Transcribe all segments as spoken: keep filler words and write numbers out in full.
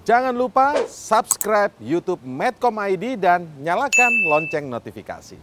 Jangan lupa subscribe YouTube Medcom I D dan nyalakan lonceng notifikasi.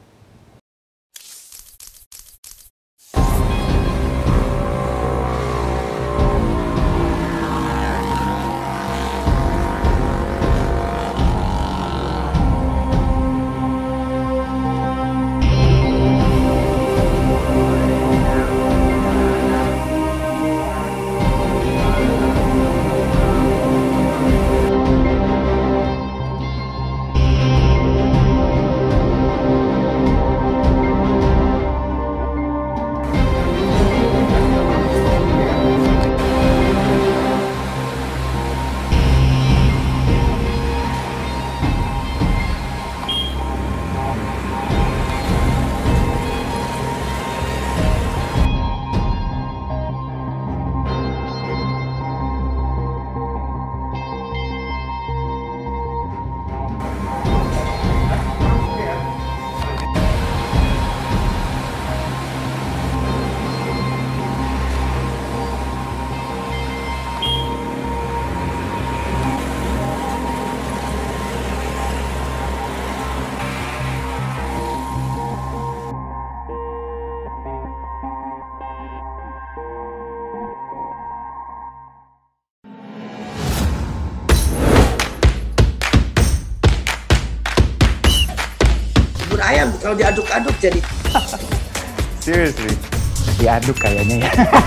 Ayam kalau diaduk-aduk jadi. Seriously, diaduk kayaknya ya.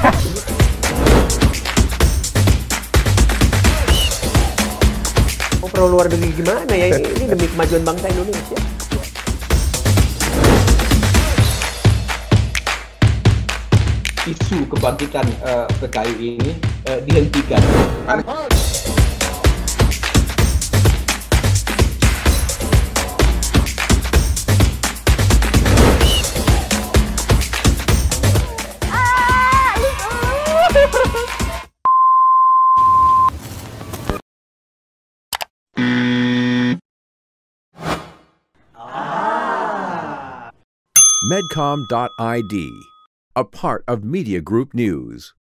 Oh, perlu luar negeri gimana ya? Ini, ini demi kemajuan bangsa Indonesia. Isu kebangkitan uh, P K I ini uh, dihentikan. Medcom dot I D, a part of Media Group News.